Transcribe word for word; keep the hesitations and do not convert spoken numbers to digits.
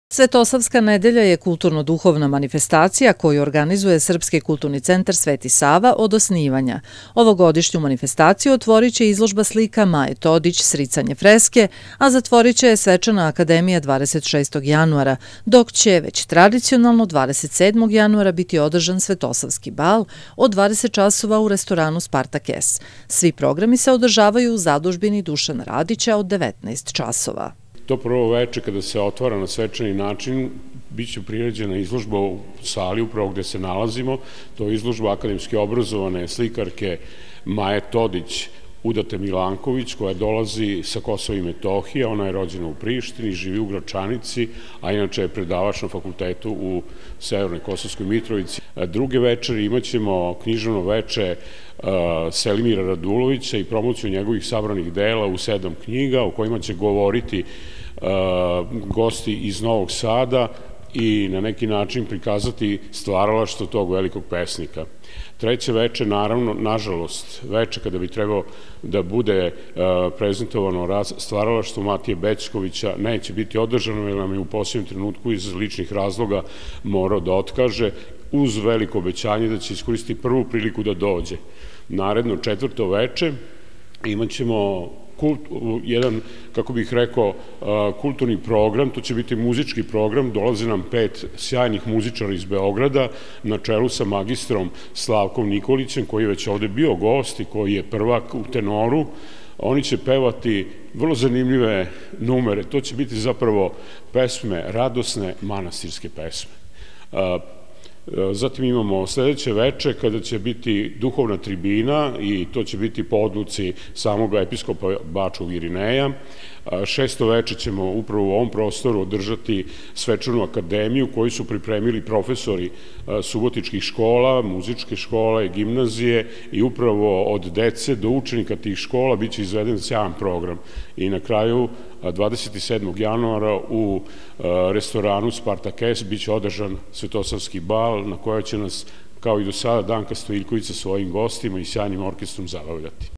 Svetosavska nedelja je kulturno-duhovna manifestacija koju organizuje Srpski kulturni centar Sveti Sava od osnivanja. Ovogodišnju manifestaciju otvorit će izložba slika Maje Todić Sricanje freske, a zatvorit će je Svečana akademija dvadeset šestog januara, dok će već tradicionalno dvadeset sedmog januara biti održan Svetosavski bal od dvadeset časova u restoranu Spartak S. Svi programi se održavaju u zadužbini Dušana Radića od devetnaest časova. To prvo veče kada se otvara na svečani način biće priređena izložba u sali upravo gde se nalazimo. To je izložba akademski obrazovane slikarke Maje Todić Udate Milanković, koja dolazi sa Kosova i Metohije. Ona je rođena u Prištini, živi u Gračanici, a inače je predavač na fakultetu u Severnoj Kosovskoj Mitrovici. Druge večeri imaćemo književno veče Selimira Radulovića i promociju njegovih sabranih dela u sedam knjiga, o kojima će govoriti gosti iz Novog Sada i na neki način prikazati stvaralaštvo tog velikog pesnika. Treće veče, naravno, nažalost, veče kada bi trebao da bude prezentovano stvaralaštvo Matije Bećkovića, neće biti održano, jer nam je u posljednjem trenutku iz ličnih razloga morao da otkaže, uz veliko obećanje da će iskoristiti prvu priliku da dođe. Naredno četvrto veče imat ćemo jedan, kako bih rekao, kulturni program. To će biti muzički program. Dolaze nam pet sjajnih muzičara iz Beograda na čelu sa magistrom Slavkom Nikolićem, koji je već ovde bio gost i koji je prvak u tenoru. Oni će pevati vrlo zanimljive numere. To će biti zapravo pesme, radosne manastirske pesme. Zatim imamo sledeće veče kada će biti duhovna tribina i to će biti po odluci samog episkopa Bačkog Irineja. Šesto veče ćemo upravo u ovom prostoru održati svečanu akademiju koju su pripremili profesori subotičkih škola, muzičke škole, gimnazije i upravo od dece do učenika tih škola biće izveden sjajan program. I na kraju dvadeset sedmog januara u restoranu Spartak S biće održan Svetosavski bal na kojoj će nas, kao i do sada, Danka Stojiljković sa svojim gostima i sjajnim orkestrom zabavljati.